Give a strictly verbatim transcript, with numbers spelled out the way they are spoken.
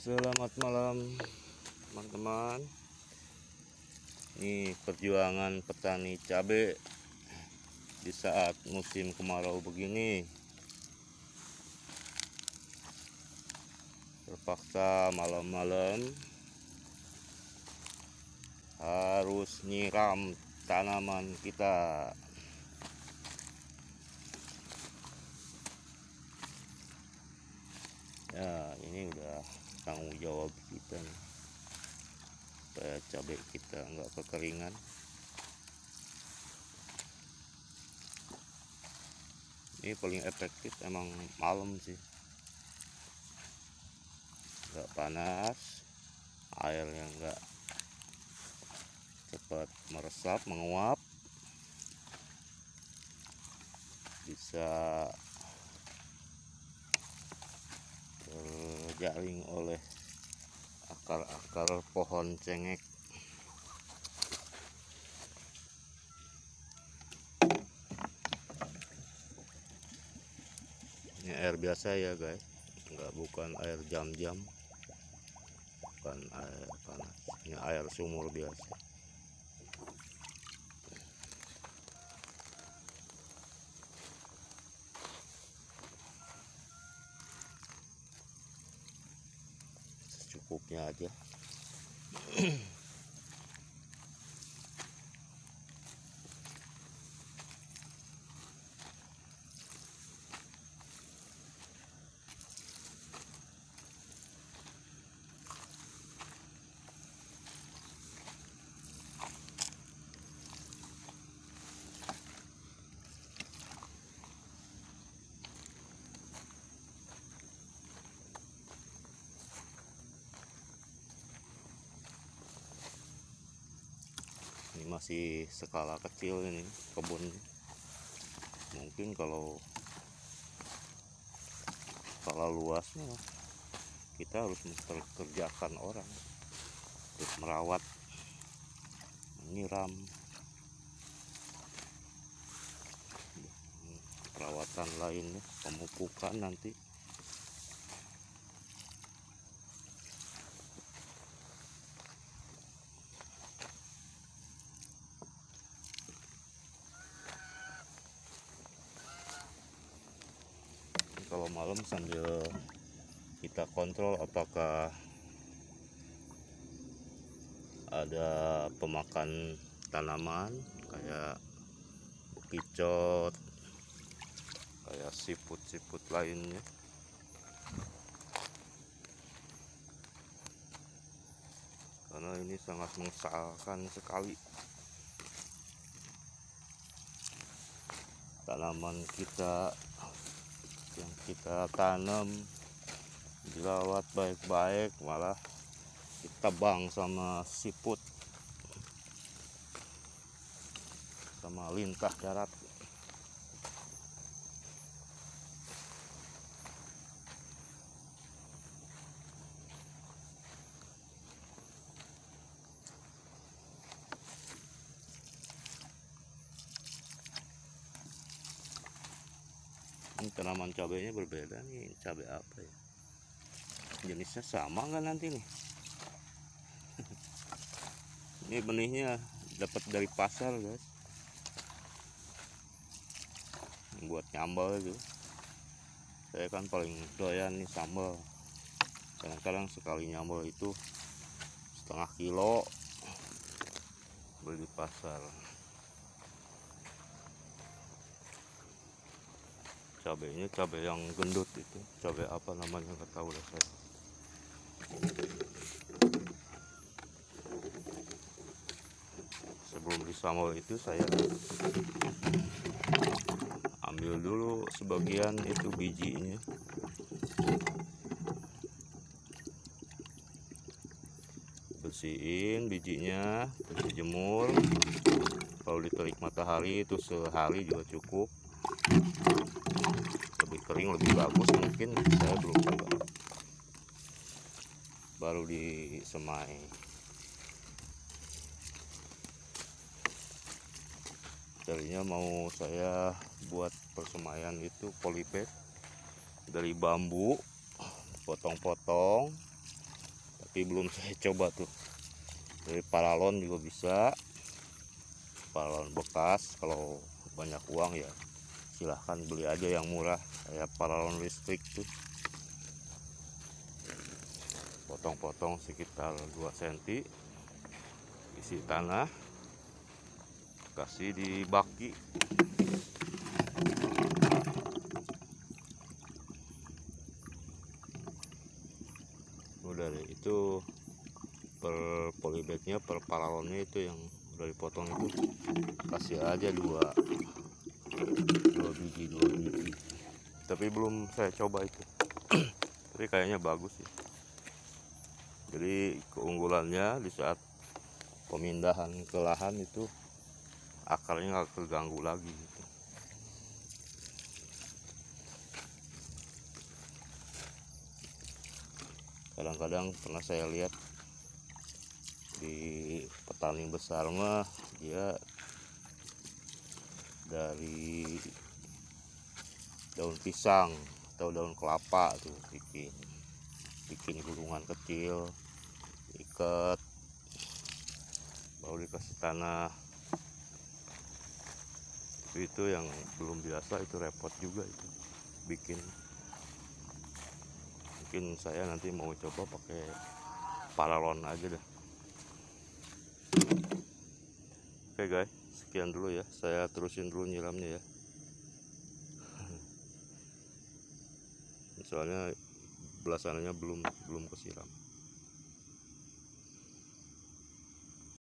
Selamat malam teman-teman. Ini perjuangan petani cabai di saat musim kemarau begini. Terpaksa malam-malam harus nyiram tanaman kita. Ya, ini udah tanggung jawab kita nih, supaya cabai kita nggak kekeringan. Ini paling efektif emang malam sih, nggak panas, air yang nggak cepat meresap menguap, bisa terjaring oleh akar-akar pohon cengek. Ini air biasa ya guys, nggak bukan air jam-jam, bukan air panas, ini air sumur biasa. Secukupnya aja. Ini masih skala kecil ini kebun. Mungkin kalau skala luasnya kita harus memperkerjakan orang untuk merawat, menyiram, perawatan lainnya, pemupukan nanti. Kalau malam sambil kita kontrol apakah ada pemakan tanaman kayak bekicot, kayak siput-siput lainnya. Karena ini sangat mengesalkan sekali. Tanaman kita yang kita tanam, dirawat baik-baik, malah ditebang sama siput, sama lintah darat. Ini tanaman cabainya berbeda nih, cabai apa ya? Jenisnya sama nggak nanti nih? Ini benihnya dapat dari pasar guys, buat nyambal itu. Saya kan paling doyan nih sambal. Kadang-kadang sekali nyambal itu setengah kilo beli di pasar. Cabainya cabai yang gendut itu, cabai apa namanya nggak tahu dah saya. Sebelum disambal itu saya ambil dulu sebagian itu bijinya, bersihin bijinya, terus dijemur. Kalau diterik matahari itu sehari juga cukup. Lebih kering lebih bagus mungkin, saya belum coba. Baru disemai. Tadinya mau saya buat persemaian itu polybag dari bambu, potong-potong, tapi belum saya coba tuh. Dari paralon juga bisa, paralon bekas. Kalau banyak uang ya silahkan beli aja yang murah, kayak paralon listrik tuh. Potong-potong sekitar dua sentimeter, isi tanah, kasih di baki. Udah deh, itu per polybagnya, per paralonnya itu yang udah dipotong itu kasih aja dua dua biji dua biji. Tapi belum saya coba itu. Tapi kayaknya bagus ya. Jadi keunggulannya di saat pemindahan ke lahan itu akarnya nggak keganggu lagi gitu. Kadang-kadang pernah saya lihat di petani besar mah dia dari daun pisang atau daun kelapa tuh bikin bikin gulungan kecil, ikat, baru dikasih tanah. Tapi itu yang belum biasa, itu repot juga itu bikin. Mungkin saya nanti mau coba pakai paralon aja dah. Oke guys, sekian dulu ya, saya terusin dulu nyiramnya ya. Soalnya belasannya belum belum kesiram.